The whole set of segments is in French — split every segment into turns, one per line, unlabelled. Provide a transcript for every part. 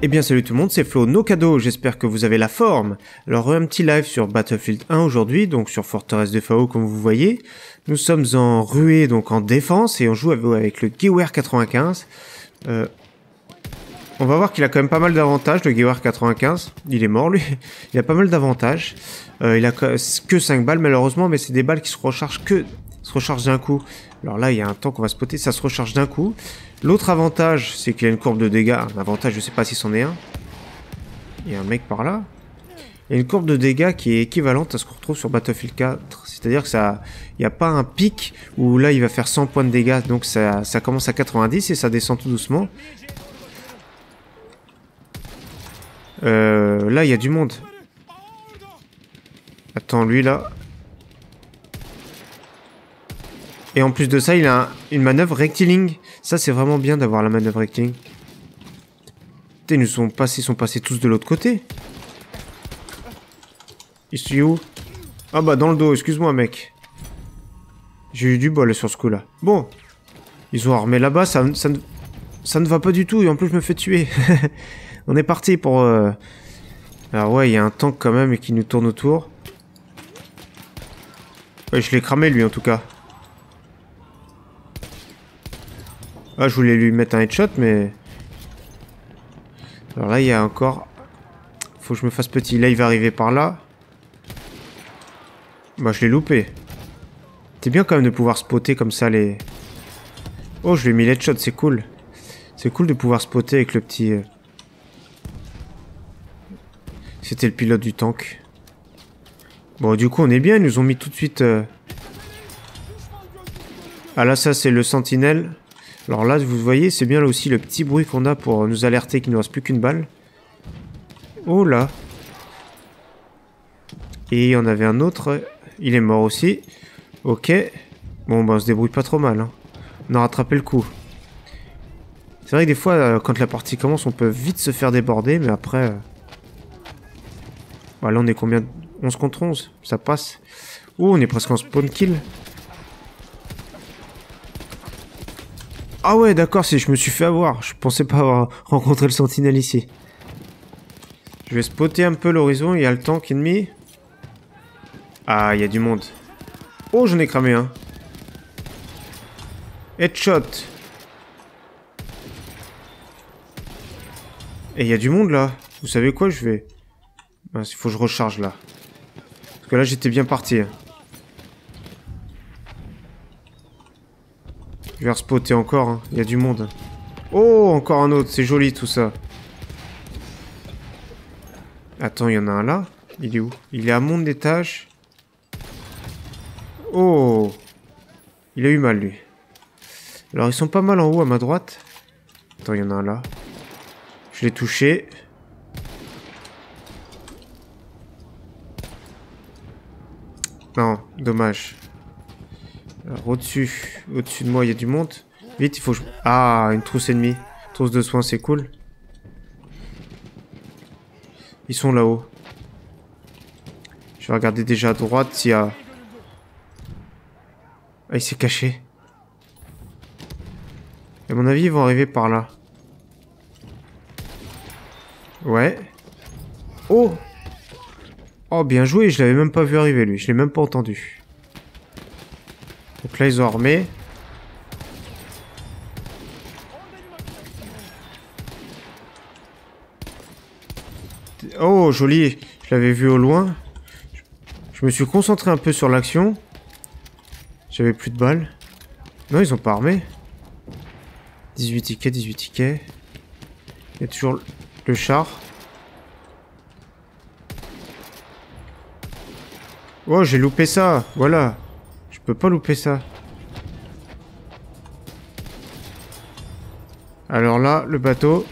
Eh bien salut tout le monde, c'est Flo, nos cadeaux, j'espère que vous avez la forme. Alors un petit live sur Battlefield 1 aujourd'hui, donc sur Fortress de FAO comme vous voyez. Nous sommes en ruée, donc en défense, et on joue avec le Gewehr 95. On va voir qu'il a quand même pas mal d'avantages, le Gewehr 95. Il est mort lui, il a pas mal d'avantages. Il a que 5 balles malheureusement, mais c'est des balles qui se rechargent d'un coup. Alors là, il y a un temps qu'on va spotter, ça se recharge d'un coup. L'autre avantage, c'est qu'il y a une courbe de dégâts. Un avantage, je sais pas si c'en est un. Il y a un mec par là. Il y a une courbe de dégâts qui est équivalente à ce qu'on retrouve sur Battlefield 4. C'est-à-dire que ça, il n'y a pas un pic où là, il va faire 100 points de dégâts. Donc ça commence à 90 et ça descend tout doucement. Là, il y a du monde. Attends, lui là. Et en plus de ça, il a une manœuvre rectiligne. Ça, c'est vraiment bien d'avoir la manœuvre rectiligne. Putain, ils sont passés tous de l'autre côté. Ils sont où? Ah bah, dans le dos, excuse-moi, mec. J'ai eu du bol sur ce coup-là. Bon. Ils ont armé là-bas, ça ne va pas du tout. Et en plus, je me fais tuer. On est parti pour... Alors ouais, il y a un tank quand même et qui nous tourne autour. Ouais, je l'ai cramé, lui, en tout cas. Ah, je voulais lui mettre un headshot, mais... Alors là, il y a encore... Faut que je me fasse petit. Là, il va arriver par là. Bah, je l'ai loupé. C'est bien quand même de pouvoir spotter comme ça les... Oh, je lui ai mis l'headshot, c'est cool. C'est cool de pouvoir spotter avec le petit... C'était le pilote du tank. Bon, du coup, on est bien. Ils nous ont mis tout de suite... Ah là, ça, c'est le sentinelle. Alors là, vous voyez, c'est bien là aussi le petit bruit qu'on a pour nous alerter qu'il ne nous reste plus qu'une balle. Oh là. Et il y en avait un autre. Il est mort aussi. Ok. Bon, bah on se débrouille pas trop mal. Hein. On a rattrapé le coup. C'est vrai que des fois, quand la partie commence, on peut vite se faire déborder. Mais après... Bah là, on est combien? 11 contre 11. Ça passe. Oh, on est presque en spawn kill. Ah ouais, d'accord, je me suis fait avoir. Je pensais pas avoir rencontré le sentinelle ici. Je vais spotter un peu l'horizon. Il y a le tank ennemi. Ah, il y a du monde. Oh, j'en ai cramé un. Headshot. Et il y a du monde là. Vous savez quoi, je vais... Il faut que je recharge là. Parce que là, j'étais bien parti. Je vais respotter encore, hein. Il y a du monde. Oh, encore un autre, c'est joli tout ça. Attends, il y en a un là. Il est où? Il est à mon étage. Oh. Il a eu mal, lui. Alors, ils sont pas mal en haut à ma droite. Attends, il y en a un là. Je l'ai touché. Non, dommage. Alors, au-dessus de moi, il y a du monde. Vite, il faut que je... Ah, une trousse ennemie. Trousse de soins, c'est cool. Ils sont là-haut. Je vais regarder déjà à droite s'il y a... Ah, il s'est caché. À mon avis, ils vont arriver par là. Ouais. Oh! Oh, bien joué, je l'avais même pas vu arriver, lui. Je l'ai même pas entendu. Donc là, ils ont armé. Oh, joli. Je l'avais vu au loin. Je me suis concentré un peu sur l'action. J'avais plus de balles. Non, ils ont pas armé. 18 tickets, 18 tickets. Il y a toujours le char. Oh, j'ai loupé ça. Voilà. Je peux pas louper ça. Alors là, le bateau.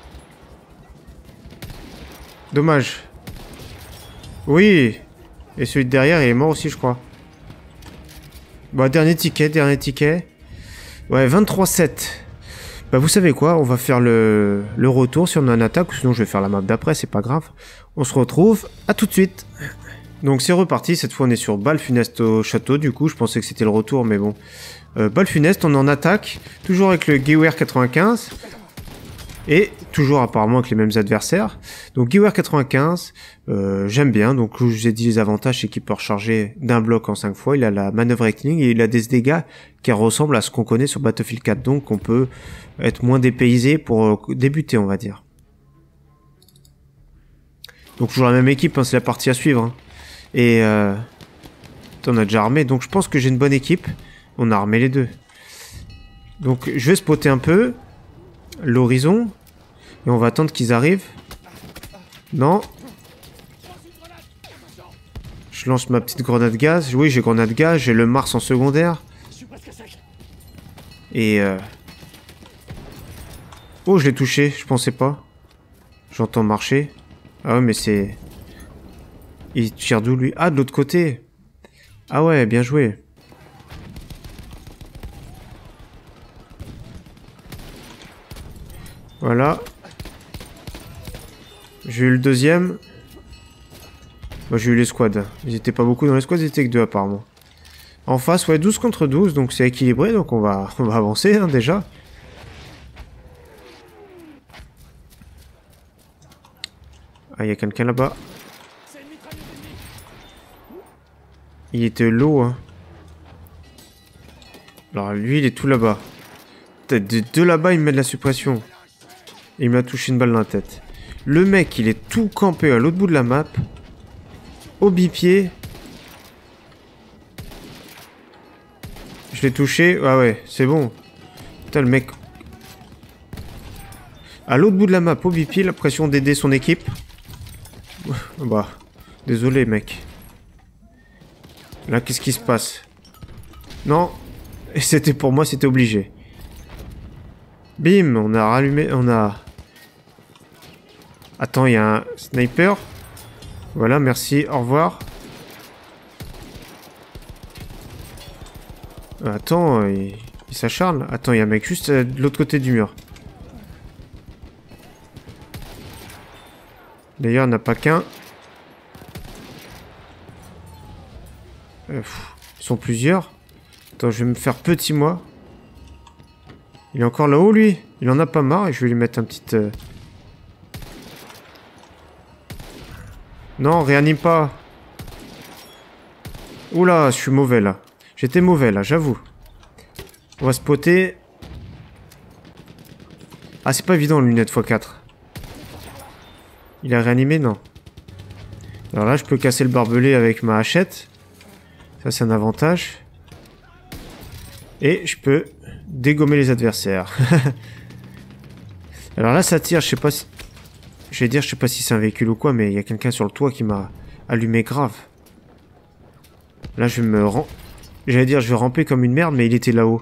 Dommage. Oui. Et celui de derrière, il est mort aussi, je crois. Bon, dernier ticket, dernier ticket. Ouais, 23-7. Bah, vous savez quoi? On va faire le retour si on a une attaque. Ou sinon, je vais faire la map d'après, c'est pas grave. On se retrouve. À tout de suite. Donc c'est reparti, cette fois on est sur balle funeste au château, du coup je pensais que c'était le retour mais bon. Balle funeste, on en attaque, toujours avec le Gewehr 95. Et toujours apparemment avec les mêmes adversaires. Donc Gewehr 95, j'aime bien. Donc je vous ai dit les avantages, c'est qu'il peut recharger d'un bloc en 5 fois. Il a la manœuvre rectiligne et il a des dégâts qui ressemblent à ce qu'on connaît sur Battlefield 4. Donc on peut être moins dépaysé pour débuter, on va dire. Donc toujours la même équipe, hein, c'est la partie à suivre. Hein. Et on a déjà armé, donc je pense que j'ai une bonne équipe. On a armé les deux. Donc je vais spotter un peu l'horizon. Et on va attendre qu'ils arrivent. Non. Je lance ma petite grenade gaz. Oui, j'ai grenade gaz. J'ai le Mars en secondaire. Et... Oh, je l'ai touché. Je pensais pas. J'entends marcher. Ah ouais, mais c'est... Il tire d'où, lui? Ah, de l'autre côté. Ah ouais, bien joué. Voilà. J'ai eu le deuxième. Moi, j'ai eu les squads. Ils étaient pas beaucoup dans les squads, ils étaient que 2 apparemment. En face, ouais, 12 contre 12, donc c'est équilibré, donc on va avancer, hein, déjà. Ah, il y a quelqu'un là-bas. Il était low, hein. Alors, lui, il est tout là-bas. Peut-être de deux là-bas, il me met de la suppression. Et il m'a touché une balle dans la tête. Le mec, il est tout campé à l'autre bout de la map. Au bipied. Je l'ai touché. Ah ouais, c'est bon. Putain, le mec... À l'autre bout de la map, au bipied, la pression d'aider son équipe. Bah, désolé, mec. Là, qu'est-ce qui se passe? Non. Et c'était pour moi, c'était obligé. Bim, on a rallumé, on a... Attends, il y a un sniper. Voilà, merci, au revoir. Attends, il s'acharne. Attends, il y a un mec juste de l'autre côté du mur. D'ailleurs, il n'y en a pas qu'un. Ils sont plusieurs. Attends, je vais me faire petit, moi. Il est encore là-haut, lui. Il en a pas marre et je vais lui mettre un petit... Non, réanime pas. Oula, je suis mauvais, là. J'étais mauvais, là, j'avoue. On va spotter. Ah, c'est pas évident, lunette x4. Il a réanimé, non. Alors là, je peux casser le barbelé avec ma hachette. Ça, c'est un avantage. Et je peux dégommer les adversaires. Alors là, ça tire, je sais pas si... Je vais dire, je sais pas si c'est un véhicule ou quoi, mais il y a quelqu'un sur le toit qui m'a allumé grave. Là, je vais me... J'allais dire, je vais ramper comme une merde, mais il était là-haut.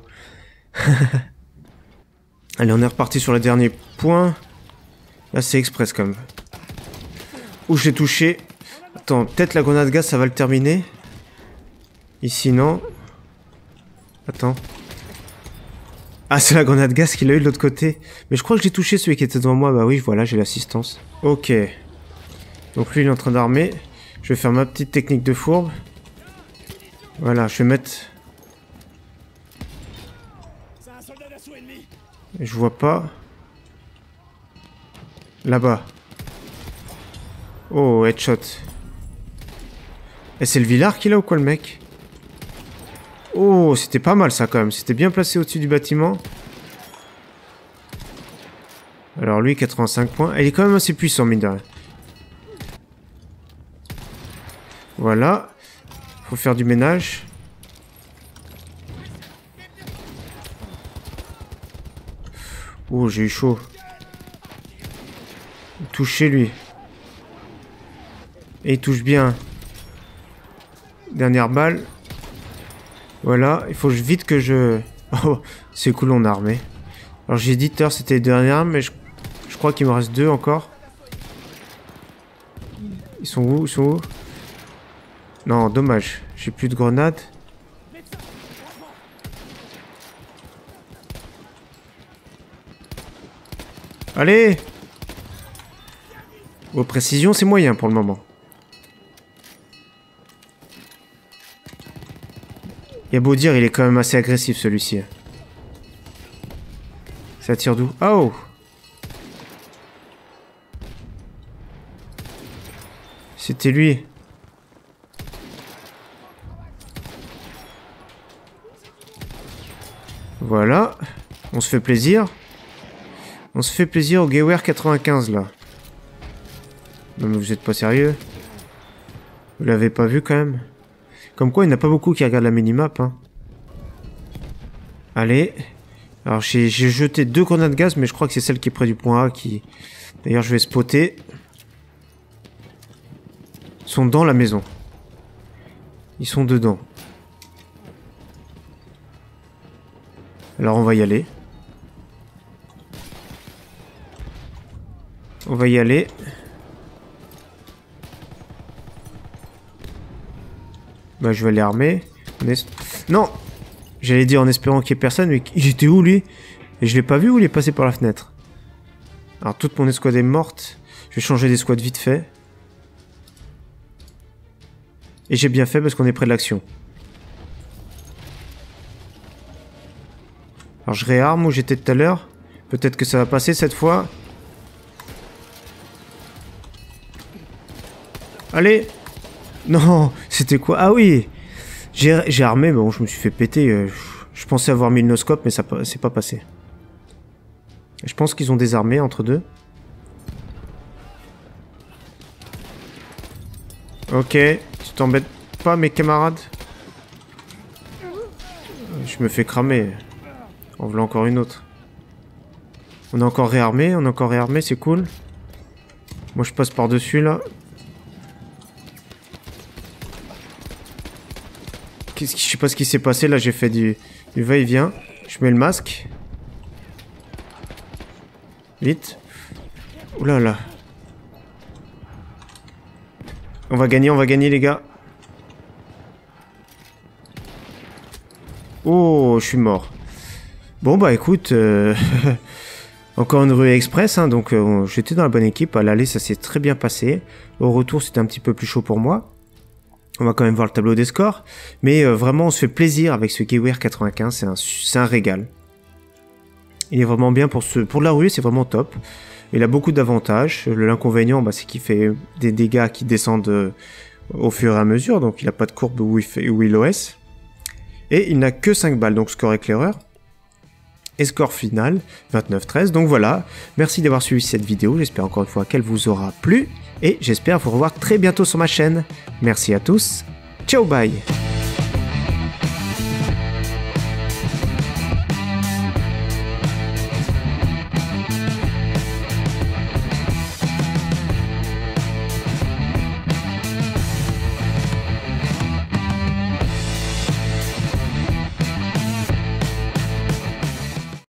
Allez, on est reparti sur le dernier point. Là, c'est express, quand même. Ouh, je l'ai touché. Attends, peut-être la grenade gaz, ça va le terminer. Ici, non. Attends. Ah, c'est la grenade gaz qu'il a eu de l'autre côté. Mais je crois que j'ai touché celui qui était devant moi. Bah oui, voilà, j'ai l'assistance. Ok. Donc lui, il est en train d'armer. Je vais faire ma petite technique de fourbe. Voilà, je vais mettre... Je vois pas. Là-bas. Oh, headshot. Et c'est le Villard qu'il a ou quoi, le mec? Oh, c'était pas mal ça quand même. C'était bien placé au-dessus du bâtiment. Alors lui, 85 points. Il est quand même assez puissant, mine de rien. Voilà. Faut faire du ménage. Oh, j'ai eu chaud. Il touche chez lui. Et il touche bien. Dernière balle. Voilà, il faut vite que je... Oh, c'est cool, on a armé. Alors j'ai dit tout c'était les dernières, mais je crois qu'il me reste 2 encore. Ils sont où? Ils sont où? Non, dommage. J'ai plus de grenades. Allez! Aux précisions, c'est moyen pour le moment. Il y a beau dire, il est quand même assez agressif celui-ci. Ça tire d'où? Oh! C'était lui. Voilà. On se fait plaisir. On se fait plaisir au Gewehr 95 là. Non mais vous êtes pas sérieux? Vous l'avez pas vu quand même? Comme quoi il n'y en a pas beaucoup qui regardent la minimap. Hein. Allez. Alors j'ai jeté 2 grenades gaz mais je crois que c'est celle qui est près du point A qui... D'ailleurs je vais spotter. Ils sont dans la maison. Ils sont dedans. Alors on va y aller. On va y aller. Bah je vais les armer. Non! J'allais dire en espérant qu'il n'y ait personne, mais il était où lui? Et je l'ai pas vu ou il est passé par la fenêtre? Alors toute mon escouade est morte. Je vais changer d'escouade vite fait. Et j'ai bien fait parce qu'on est près de l'action. Alors je réarme où j'étais tout à l'heure. Peut-être que ça va passer cette fois. Allez! Non! C'était quoi? Ah oui! J'ai armé, mais bon, je me suis fait péter. Je pensais avoir mis le no-scope, mais ça c'est pas passé. Je pense qu'ils ont désarmé entre deux. Ok, tu t'embêtes pas, mes camarades? Je me fais cramer. En voilà encore une autre. On est encore réarmé, c'est cool. Moi, je passe par-dessus, là. Je sais pas ce qui s'est passé, là, j'ai fait du va-et-vient. Je mets le masque. Vite. Oula là. On va gagner, les gars. Oh, je suis mort. Bon, bah écoute, encore une ruée express, hein, donc j'étais dans la bonne équipe. À l'aller, ça s'est très bien passé. Au retour, c'était un petit peu plus chaud pour moi. On va quand même voir le tableau des scores. Mais vraiment, on se fait plaisir avec ce Gewehr 95. C'est un régal. Il est vraiment bien pour la ruée, c'est vraiment top. Il a beaucoup d'avantages. L'inconvénient, bah, c'est qu'il fait des dégâts qui descendent au fur et à mesure. Donc, il n'a pas de courbe où il OS. Et il n'a que 5 balles, donc score éclaireur. Et score final, 29-13. Donc voilà, merci d'avoir suivi cette vidéo. J'espère encore une fois qu'elle vous aura plu. Et j'espère vous revoir très bientôt sur ma chaîne. Merci à tous. Ciao, bye!